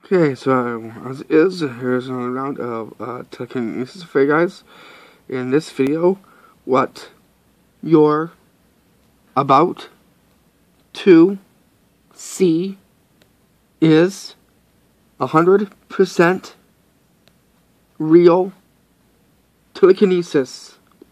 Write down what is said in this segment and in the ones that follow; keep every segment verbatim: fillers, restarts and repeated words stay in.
Okay, so um, as is, here's another round of uh, telekinesis for you guys. In this video, what you're about to see is one hundred percent real telekinesis.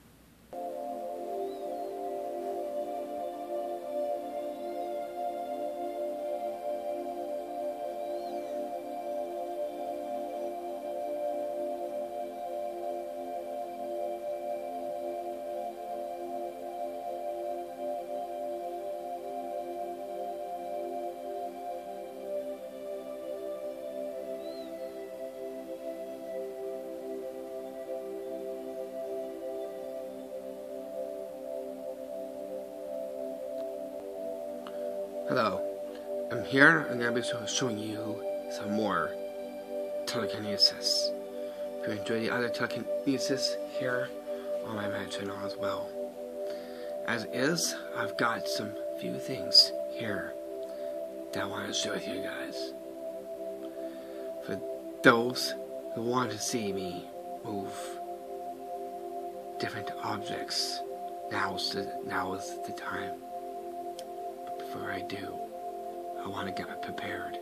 Hello, I'm here. I'm going to be showing you some more telekinesis. If you enjoy the other telekinesis, here on my main channel as well. As is, I've got some few things here that I want to share with you guys. For those who want to see me move different objects, now's the, now is the time. Before I do, I want to get prepared.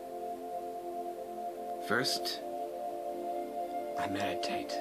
First, I meditate.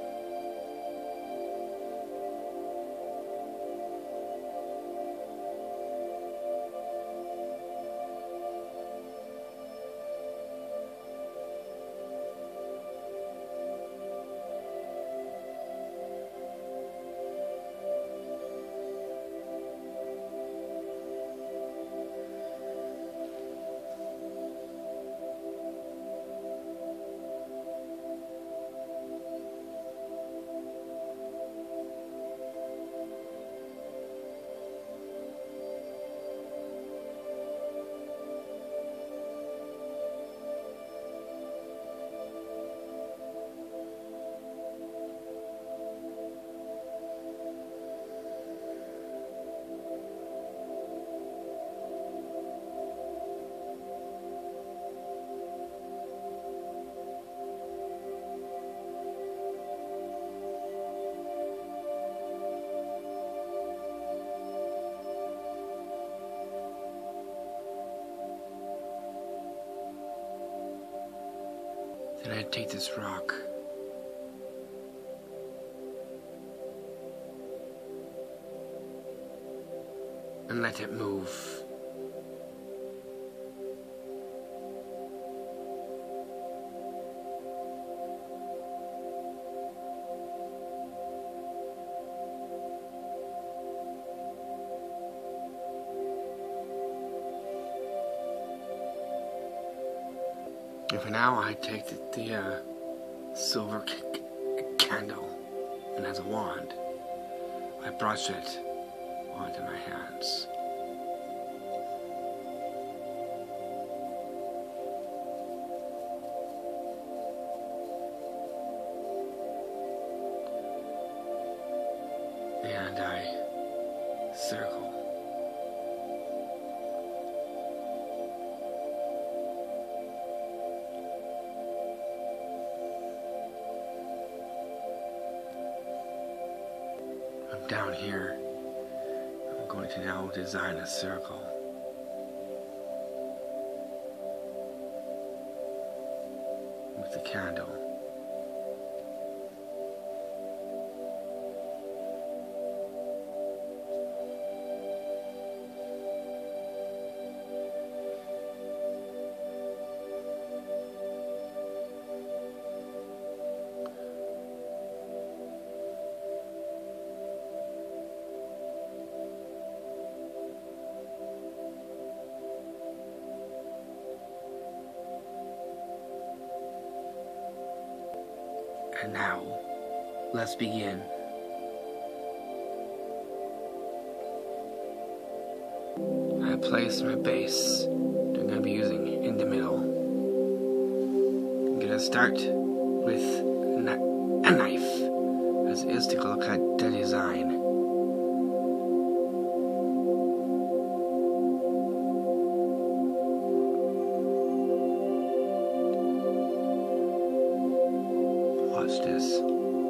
Then I take this rock and let it move. And for now, I take the, the uh, silver candle, and as a wand, I brush it onto my hands. And I circle. I'm down here. I'm going to now design a circle. With the candle. And now, let's begin. I place my base that I'm going to be using in the middle. I'm going to start with a knife, as is to look at the design. Watch this.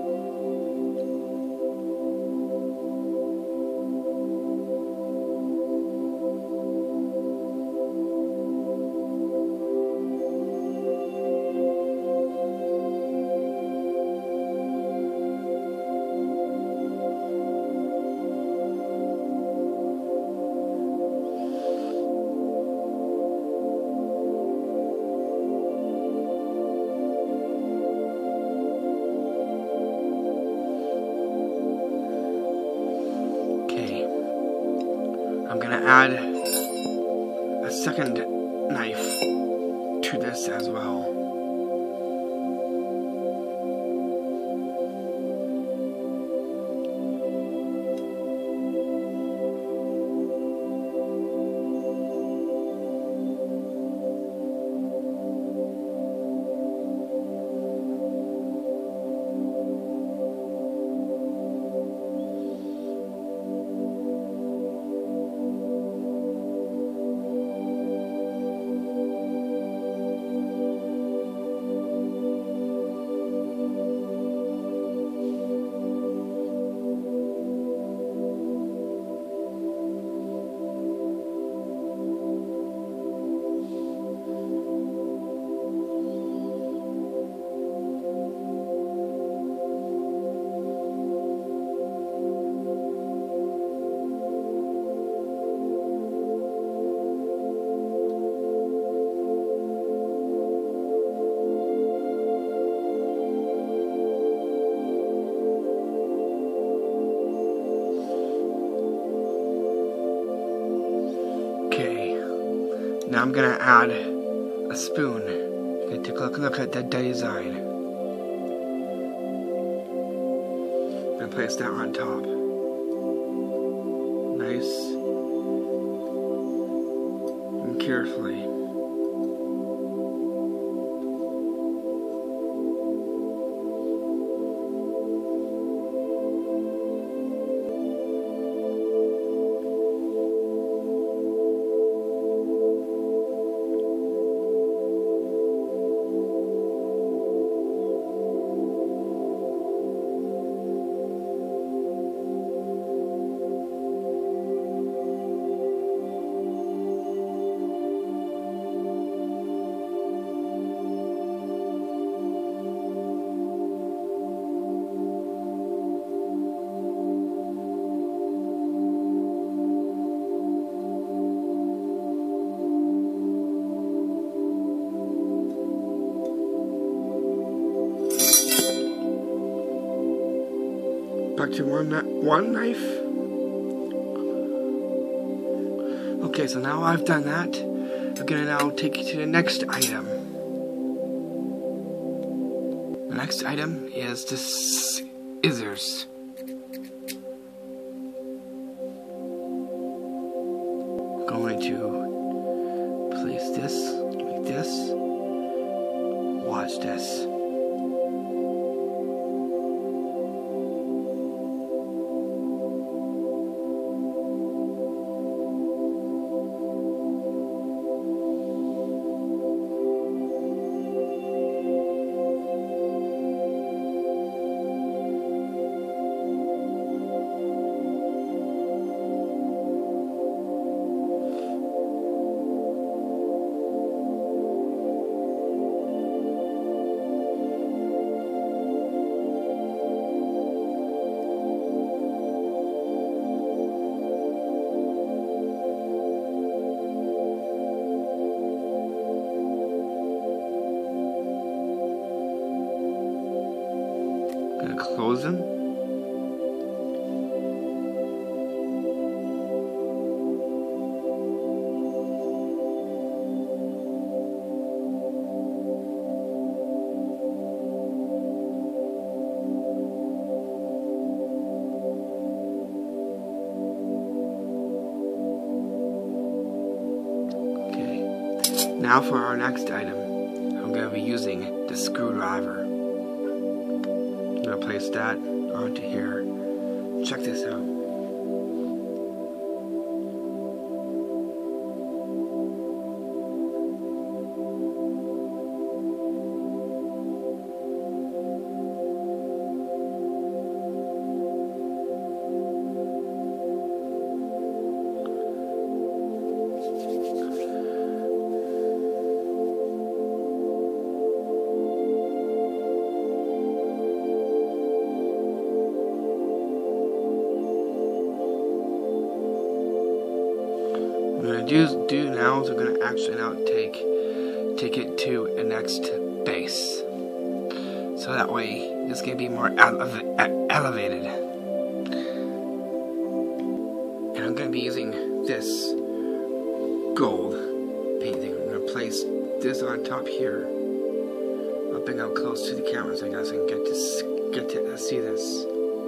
I'm gonna add a second knife to this as well. Now I'm gonna add a spoon. You can take a look, look at the design. And place that on top. Nice and carefully. Back to one, one knife. Okay, so now I've done that. I'm gonna now take you to the next item. The next item is the scissors. I'm going to place this like this. Watch this. Gonna close them. Okay. Now for our next item, I'm gonna be using the screwdriver. I'm gonna place that onto here. Check this out. do do now is we're gonna actually now take take it to the next base. So that way it's gonna be more ele elevated. And I'm gonna be using this gold painting. I'm gonna place this on top here. I'll bring out close to the camera so you guys can get to get to see this.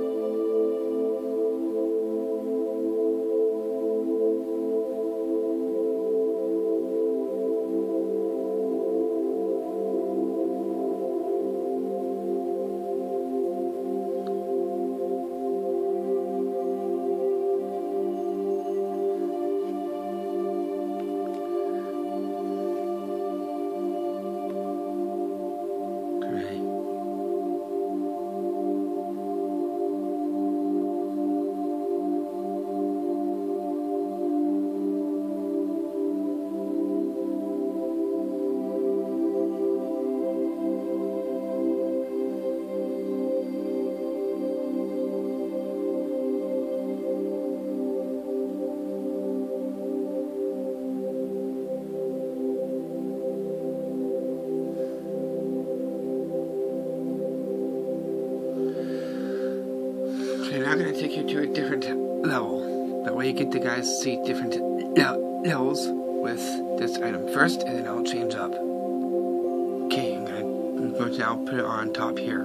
Okay, now I'm going to take you to a different level. That way you get to guys see different le levels with this item first, and then I'll change up. Okay, I'm going, to, I'm going to now put it on top here.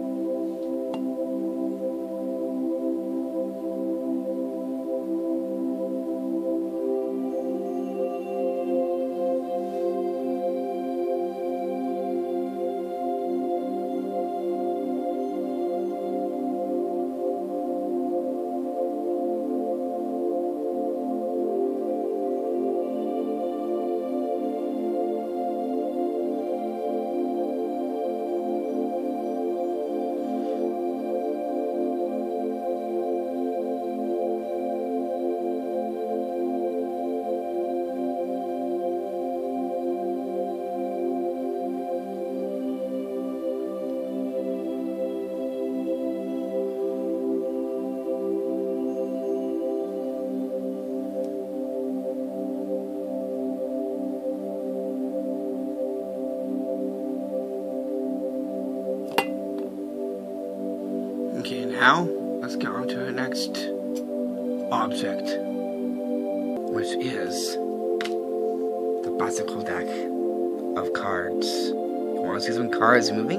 Okay, now let's get on to the next object, which is the bicycle deck of cards. You want to see some cards moving?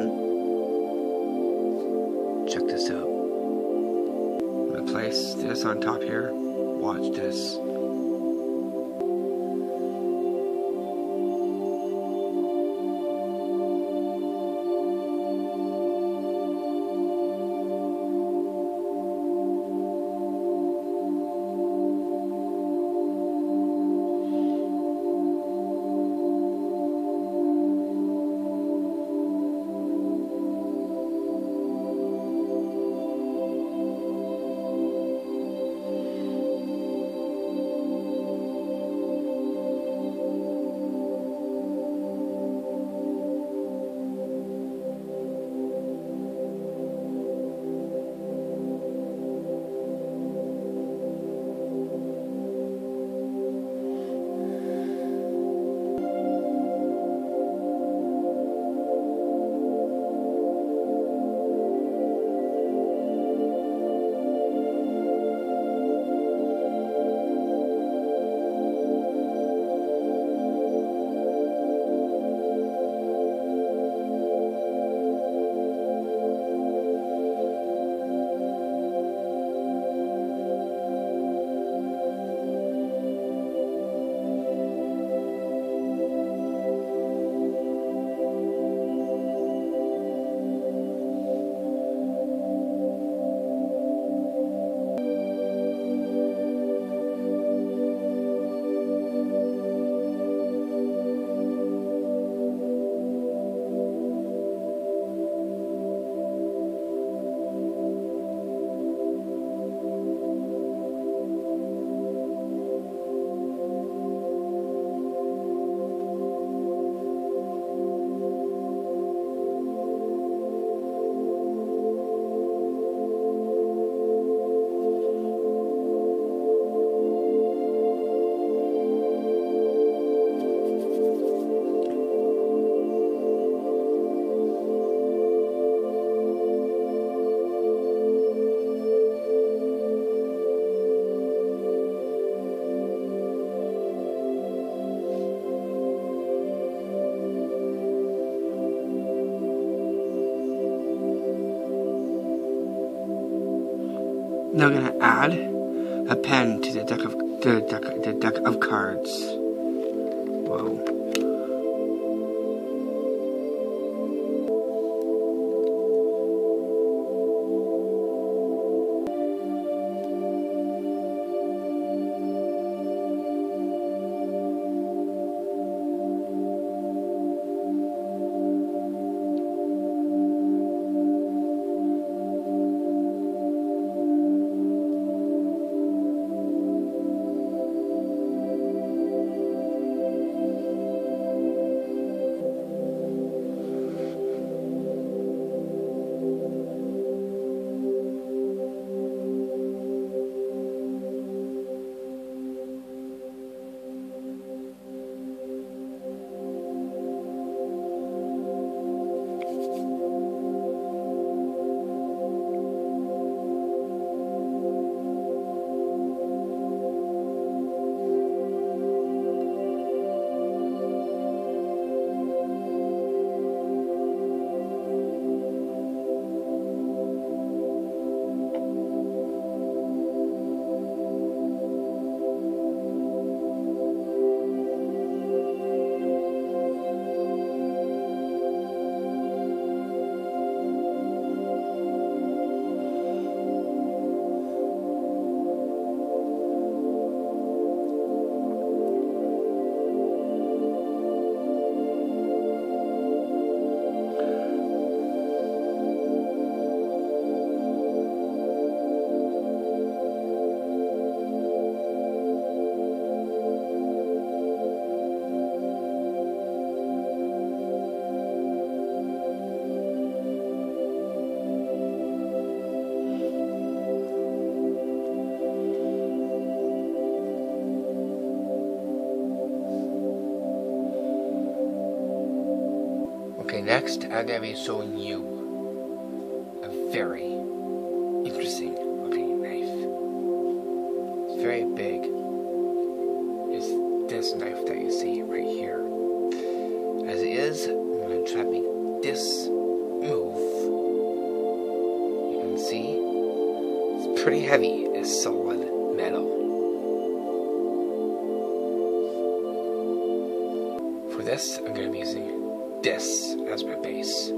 Check this out. I'm gonna place this on top here. Watch this. Now we're gonna add a pen to the deck of the deck the deck of cards. Whoa. Okay, next I'm going to be showing you a very interesting looking knife. It's very big. It's this knife that you see right here. As it is, I'm going to try to make this move. You can see it's pretty heavy. It's solid metal. For this, I'm going to be using this as my base.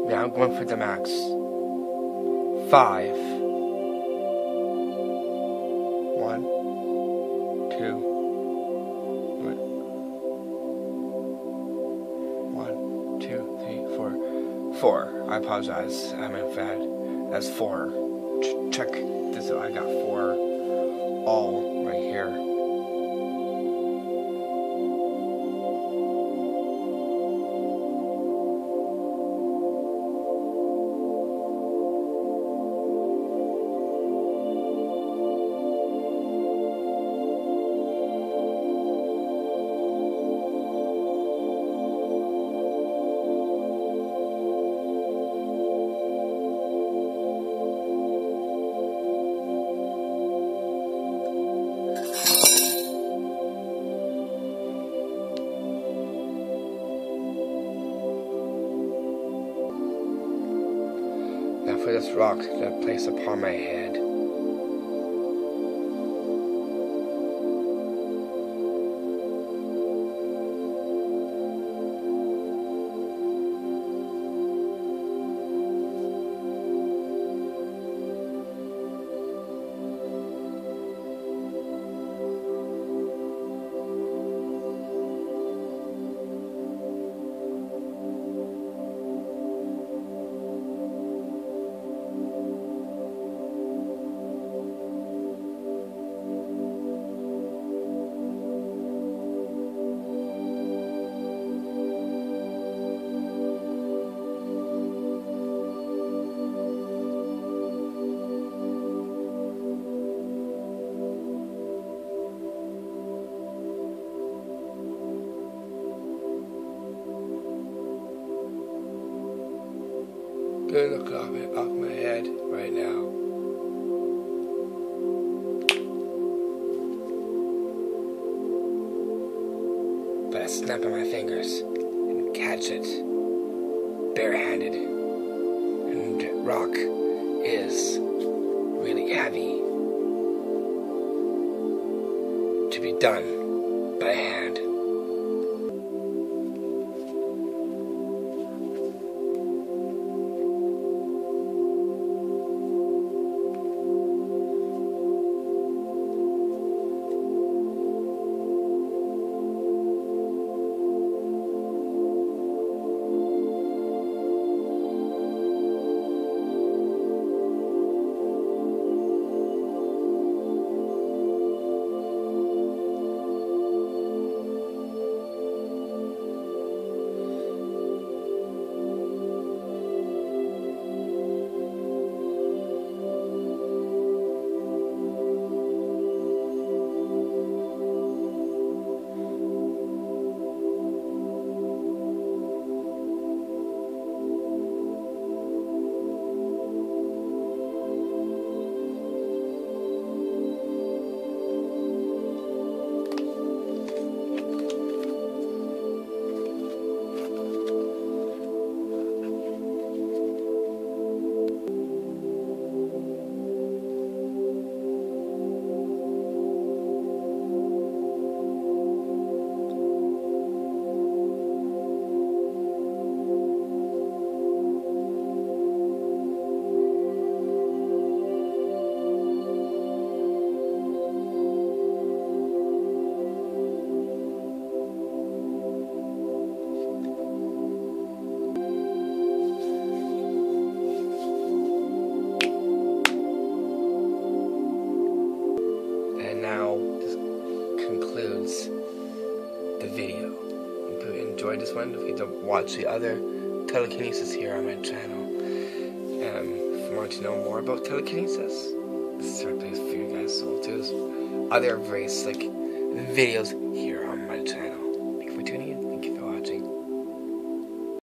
Yeah, I'm going for the max. Five. One. Two. One, two, three, four. Four. I apologize. I'm in bad. That's four. Ch check this out. I got four all right here. Now for this rock to place upon my head. Gonna look off, it, off my head right now. But I snap on my fingers and catch it barehanded. And rock is really heavy to be done by hand. The video. If you enjoyed this one, if you don't watch the other telekinesis here on my channel, um, if you want to know more about telekinesis, this is a place for you guys to do other very slick videos here